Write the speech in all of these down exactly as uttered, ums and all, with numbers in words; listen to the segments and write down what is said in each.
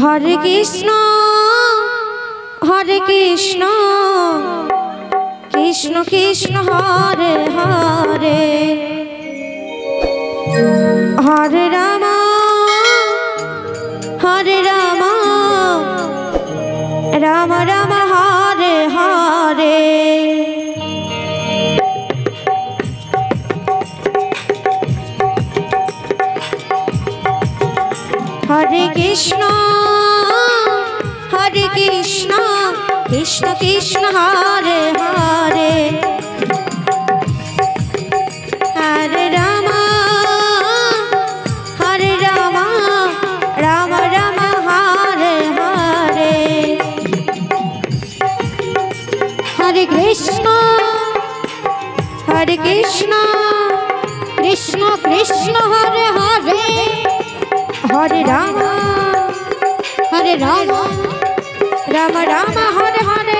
Hare Krishna Hare Krishna Krishna Krishna Hare Hare Hare Ram Hare Ram Ram Ram Hare Hare. Hare Krishna Hare Krishna Krishna Krishna Hare Hare Hare Ram Hare Ram Ram Ram Hare Hare. Hare Krishna Hare Krishna Krishna Krishna Hare Hare Hare Ram Hare Ram Ram Ram Hare Hare.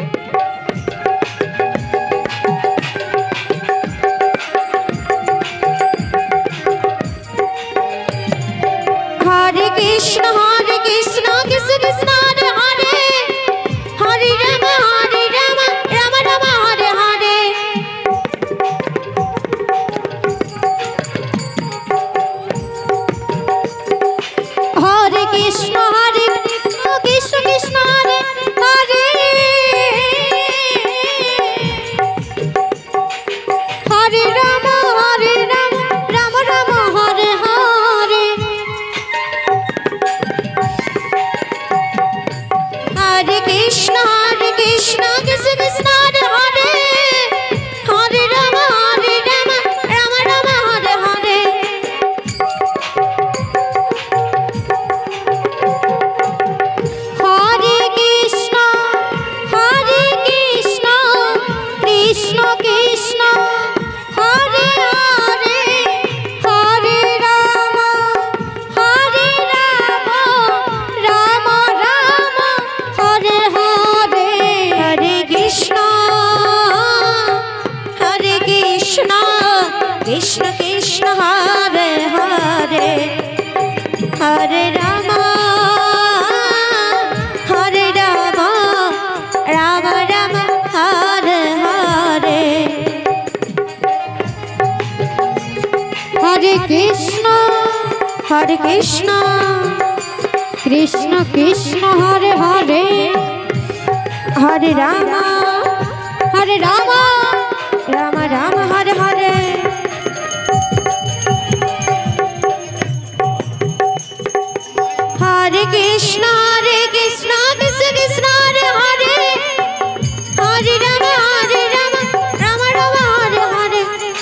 Hare Krishna Hare Krishna Krishna Krishna Hare Hare Hare Ram Hare Ram Ram Ram Hare Hare. Hare Krishna Hare Krishna Krishna Hare Hare Hare Ram Hare Ram Ram Ram Hare Hare. Hare Krishna Hare Krishna Krishna Krishna Hare Hare Hare Ram Hare Ram Ram Ram Hare Hare. Hare Krishna Hare Krishna Krishna Krishna Hare Hare Hare Ram Hare Ram Ram Ram Hare Hare. Hare Krishna Hare Krishna Krishna Krishna Hare Hare Hare Ram Hare Ram Ram Ram Hare Hare. Hare Krishna Hare Krishna Krishna Krishna Hare Hare Hare Ram Hare Ram Ram Ram Hare Hare. Hare Krishna Hare Krishna Krishna Krishna Hare Hare Hare Ram Hare Ram Ram Ram Hare Hare.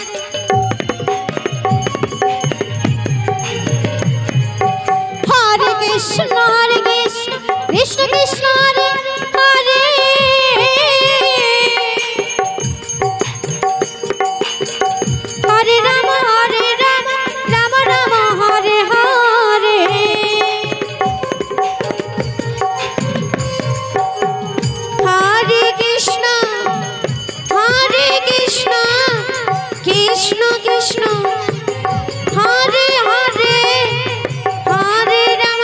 Hare Krishna Hare Krishna Krishna Krishna Hare Hare Hare Ram Hare Ram Ram Ram Hare Hare. Hare Krishna Hare Krishna Krishna Krishna Hare Hare Hare Ram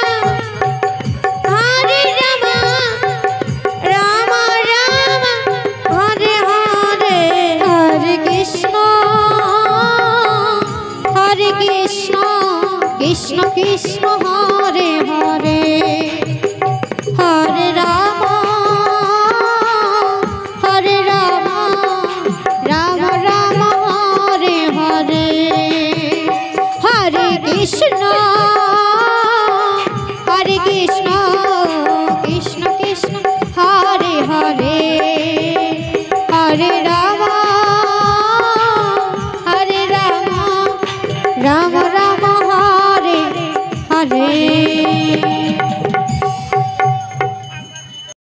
Hare Ram Ram Ram Hare Hare. Hare Krishna Hare Krishna Krishna Krishna Hare Hare Hare Ram Hare Ram Ram Ram Hare Hare. Hare Krishna Hare Krishna Krishna Krishna Hare Hare Hare Ram Hare Ram Ram